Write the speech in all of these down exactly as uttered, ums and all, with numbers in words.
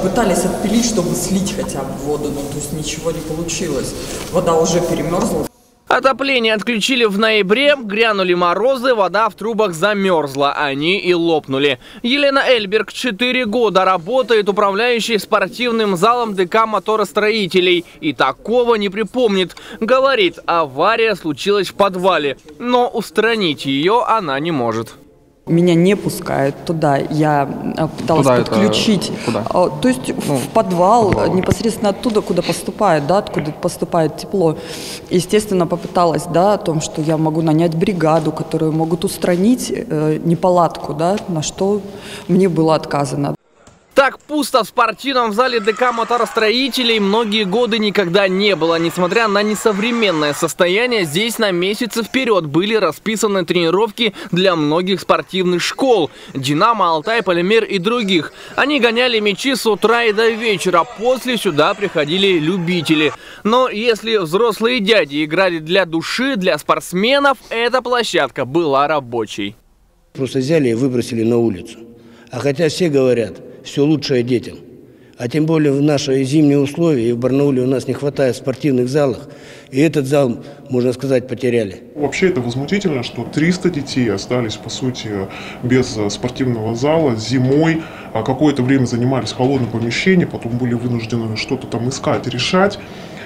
Пытались отпилить, чтобы слить хотя бы воду, но то есть ничего не получилось. Вода уже перемерзла. Отопление отключили в ноябре, грянули морозы, вода в трубах замерзла, они и лопнули. Елена Эльберг четыре года работает управляющей спортивным залом ДК моторостроителей и такого не припомнит. Говорит, авария случилась в подвале, но устранить ее она не может. Меня не пускают туда, я пыталась туда подключить, куда? То есть ну, в подвал, подвал, непосредственно оттуда, куда поступает, да, откуда поступает тепло. Естественно, попыталась, да, о том, что я могу нанять бригаду, которую могут устранить э, неполадку, да, на что мне было отказано. Так пусто в спортивном зале ДК моторостроителей многие годы никогда не было. Несмотря на несовременное состояние, здесь на месяцы вперед были расписаны тренировки для многих спортивных школ. «Динамо», «Алтай», «Полимер» и других. Они гоняли мячи с утра и до вечера. После сюда приходили любители. Но если взрослые дяди играли для души, для спортсменов, эта площадка была рабочей. Просто взяли и выбросили на улицу. А хотя все говорят, все лучшее детям. А тем более в наши зимние условия, и в Барнауле у нас не хватает спортивных залов. И этот зал, можно сказать, потеряли. Вообще это возмутительно, что триста детей остались, по сути, без спортивного зала. Зимой какое-то время занимались в холодном помещении, потом были вынуждены что-то там искать, решать.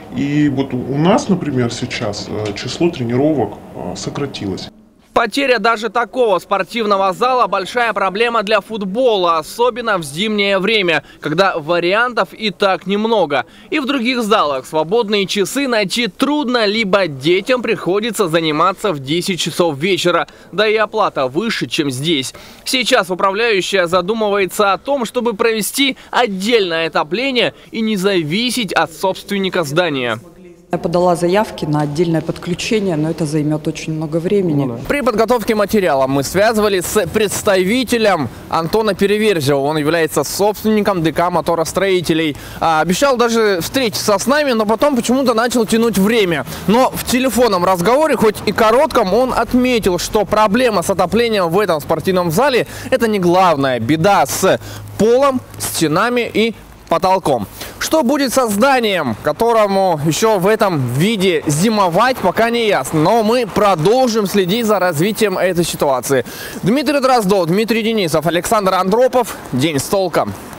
И вот у нас, например, сейчас число тренировок сократилось. Потеря даже такого спортивного зала – большая проблема для футбола, особенно в зимнее время, когда вариантов и так немного. И в других залах свободные часы найти трудно, либо детям приходится заниматься в десять часов вечера, да и оплата выше, чем здесь. Сейчас управляющая задумывается о том, чтобы провести отдельное отопление и не зависеть от собственника здания. Я подала заявки на отдельное подключение, но это займет очень много времени. При подготовке материала мы связывались с представителем Антона Переверзева. Он является собственником ДК моторостроителей. А, обещал даже встретиться с нами, но потом почему-то начал тянуть время. Но в телефонном разговоре, хоть и коротком, он отметил, что проблема с отоплением в этом спортивном зале – это не главная беда с полом, стенами и потолком. Что будет со зданием, которому еще в этом виде зимовать, пока не ясно. Но мы продолжим следить за развитием этой ситуации. Дмитрий Дроздов, Дмитрий Денисов, Александр Андропов. День с толком.